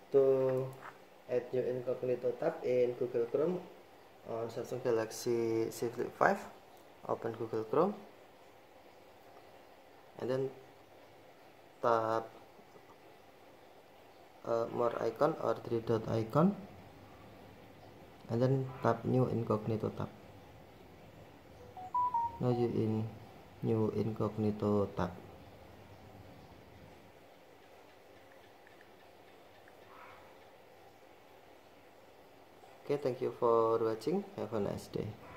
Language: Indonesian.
To add new incognito tab in Google Chrome on Samsung Galaxy Z Flip 5, open Google Chrome and then tap more icon or three dot icon and then tap new incognito tab. Now you in new incognito tab. Okay, thank you for watching. Have a nice day.